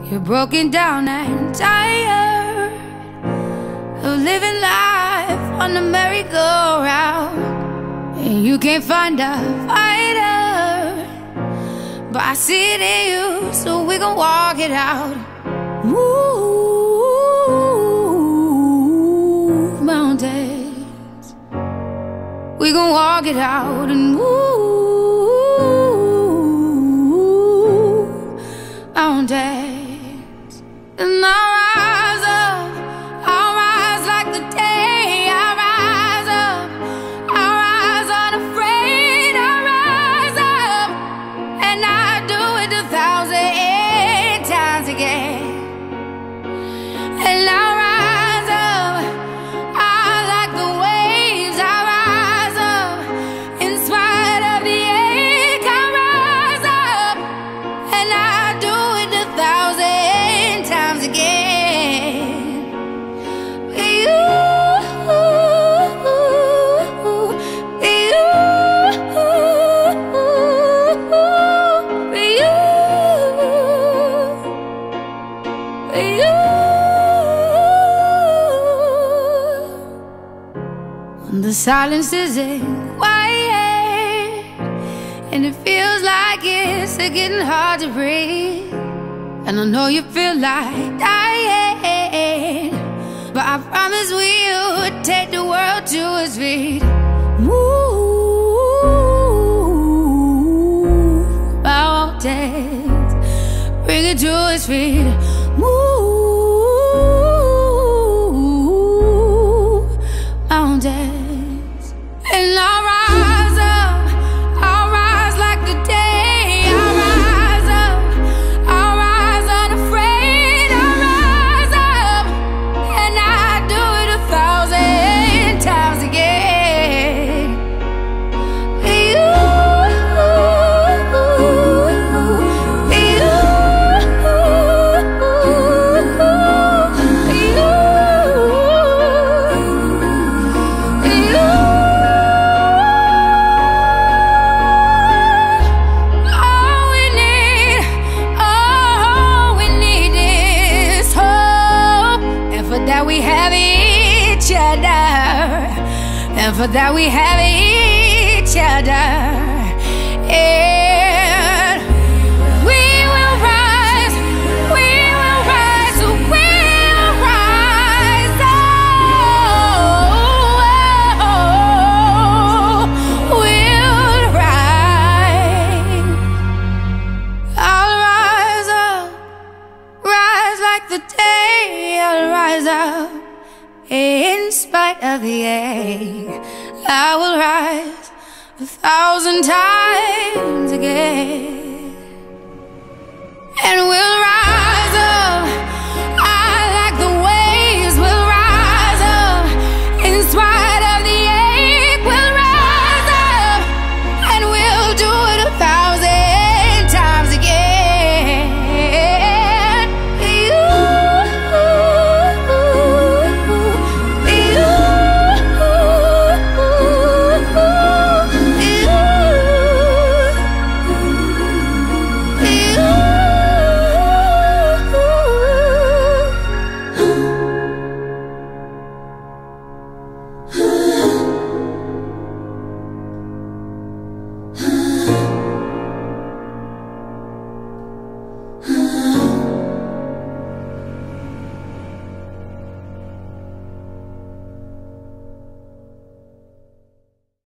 You're broken down and tired of living life on the merry-go-round, and you can't find a fighter, but I see it in you, so we gon' walk it out. Move mountains, we gon' walk it out and move mountains. And I'll rise up, I'll rise like the day. I'll rise up, I'll rise unafraid. I'll rise up, and I'll do it 1,000 times again. And I'll rise up, I'll like the waves. I'll rise up, in spite of the ache. I'll rise up, and I'll do it 1,000 times again. When the silence isn't quiet and it feels like it's getting hard to breathe, and I know you feel like dying, but I promise we'll take the world to its feet. Move mountains, bring it to its feet. Move mountains. And I'll rise up, I'll rise like the day. I'll rise up, I'll rise unafraid. I'll rise up, and I'll do it 1,000 times again. That we have each other, and for that we have each other, and we will rise, we will rise, we'll rise, we'll rise. I'll rise up, rise like the day. I'll rise up, in spite of the ache. I will rise 1,000 times.